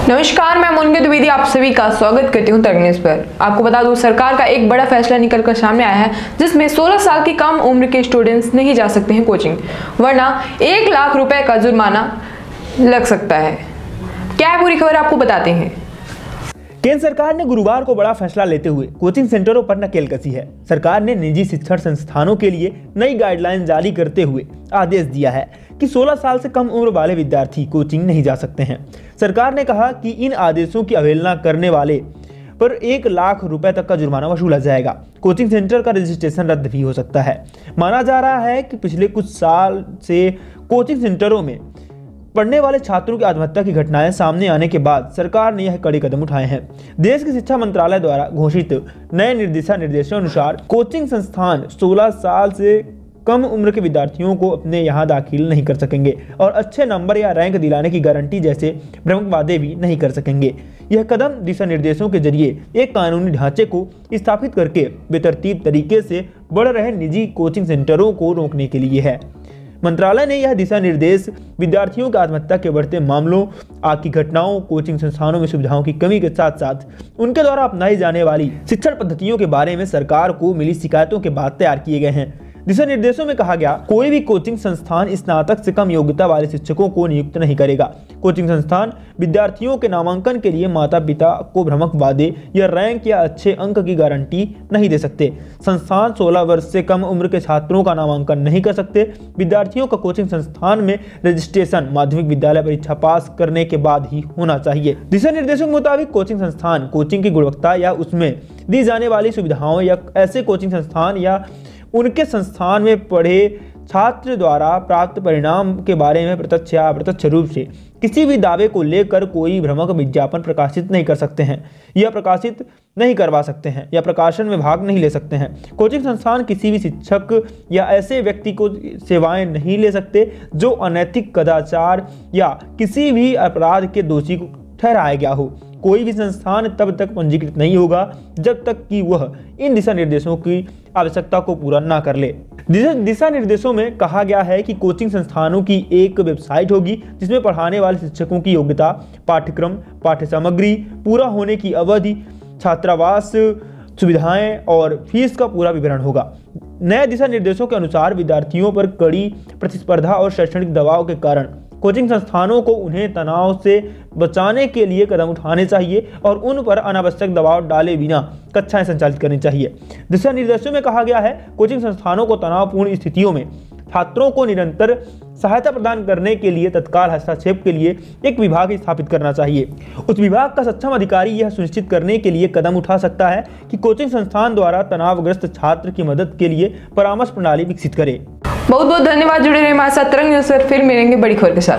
नमस्कार, मैं मुनके द्विवेदी आप सभी का स्वागत करती हूं तरंग न्यूज़ पर। आपको बता दूं, सरकार का एक बड़ा फैसला निकलकर सामने आया है, जिसमें 16 साल की कम उम्र के स्टूडेंट्स नहीं जा सकते हैं कोचिंग, वरना 1 लाख रुपए का जुर्माना लग सकता है। क्या है पूरी खबर, आपको बताते हैं। केंद्र सरकार ने गुरुवार को बड़ा फैसला लेते हुए कोचिंग सेंटरों पर नकेल कसी है। सरकार ने निजी शिक्षण संस्थानों के लिए नई गाइडलाइन जारी करते हुए आदेश दिया है कि 16 साल से कम उम्र वाले विद्यार्थी कोचिंग नहीं जा सकते हैं। सरकार ने कहा कि इन आदेशों की अवहेलना करने वाले पर 1 लाख रुपए तक का जुर्माना वसूला जाएगा। कोचिंग सेंटर का रजिस्ट्रेशन रद्द भी हो सकता है। माना जा रहा है कि पिछले कुछ साल से कोचिंग सेंटरों में पढ़ने वाले छात्रों की आत्महत्या की घटनाएं सामने आने के बाद सरकार ने यह कड़े कदम उठाए हैं। देश के शिक्षा मंत्रालय द्वारा घोषित नए दिशा निर्देशों अनुसार कोचिंग संस्थान 16 साल से कम उम्र के विद्यार्थियों को अपने यहाँ दाखिल नहीं कर सकेंगे और अच्छे नंबर या रैंक दिलाने की गारंटी जैसे भ्रामक वादे भी नहीं कर सकेंगे। यह कदम दिशा निर्देशों के जरिए एक कानूनी ढांचे को स्थापित करके बेतरतीब तरीके से बढ़ रहे निजी कोचिंग सेंटरों को रोकने के लिए है। मंत्रालय ने यह दिशा निर्देश विद्यार्थियों की आत्महत्या के बढ़ते मामलों, आग की घटनाओं, कोचिंग संस्थानों में सुविधाओं की कमी के साथ साथ उनके द्वारा अपनाई जाने वाली शिक्षण पद्धतियों के बारे में सरकार को मिली शिकायतों के बाद तैयार किए गए हैं। दिशा निर्देशों में कहा गया, कोई भी कोचिंग संस्थान स्नातक से कम योग्यता वाले शिक्षकों को नियुक्त नहीं करेगा। कोचिंग संस्थान विद्यार्थियों के नामांकन के लिए माता पिता को भ्रामक वादे या रैंक या अच्छे अंक की गारंटी नहीं दे सकते। संस्थान 16 वर्ष से कम उम्र के छात्रों का नामांकन नहीं कर सकते। विद्यार्थियों का कोचिंग संस्थान में रजिस्ट्रेशन माध्यमिक विद्यालय परीक्षा पास करने के बाद ही होना चाहिए। दिशा निर्देशों के मुताबिक कोचिंग संस्थान कोचिंग की गुणवत्ता या उसमें दी जाने वाली सुविधाओं या ऐसे कोचिंग संस्थान या उनके संस्थान में पढ़े छात्र द्वारा प्राप्त परिणाम के बारे में प्रत्यक्ष या अप्रत्यक्ष रूप से किसी भी दावे को लेकर कोई भ्रामक विज्ञापन प्रकाशित नहीं कर सकते हैं या प्रकाशित नहीं करवा सकते हैं या प्रकाशन में भाग नहीं ले सकते हैं। कोचिंग संस्थान किसी भी शिक्षक या ऐसे व्यक्ति को सेवाएं नहीं ले सकते जो अनैतिक कदाचार या किसी भी अपराध के दोषी को ठहराया गया हो। कोई भी संस्थान तब तक पंजीकृत नहीं होगा जब तक कि वह इन दिशा निर्देशों की आवश्यकता को पूरा ना कर ले। दिशा निर्देशों में कहा गया है कि कोचिंग संस्थानों की एक वेबसाइट होगी जिसमें पढ़ाने वाले शिक्षकों की योग्यता, पाठ्यक्रम, पाठ्य सामग्री, पूरा होने की अवधि, छात्रावास सुविधाएं और फीस का पूरा विवरण होगा। नए दिशा निर्देशों के अनुसार विद्यार्थियों पर कड़ी प्रतिस्पर्धा और शैक्षणिक दबाव के कारण कोचिंग संस्थानों को उन्हें तनाव से बचाने के लिए कदम उठाने चाहिए और उन पर अनावश्यक दबाव डाले बिना कक्षाएं संचालित करनी चाहिए। दिशा निर्देशों में कहा गया है, कोचिंग संस्थानों को तनावपूर्ण स्थितियों में छात्रों को निरंतर सहायता प्रदान करने के लिए तत्काल हस्तक्षेप के लिए एक विभाग स्थापित करना चाहिए। उस विभाग का सक्षम अधिकारी यह सुनिश्चित करने के लिए कदम उठा सकता है कि कोचिंग संस्थान द्वारा तनावग्रस्त छात्र की मदद के लिए परामर्श प्रणाली विकसित करे। बहुत बहुत धन्यवाद। जुड़े रहे हमारे साथ तरंग न्यूज़ पर, फिर मिलेंगे बड़ी खबर के साथ।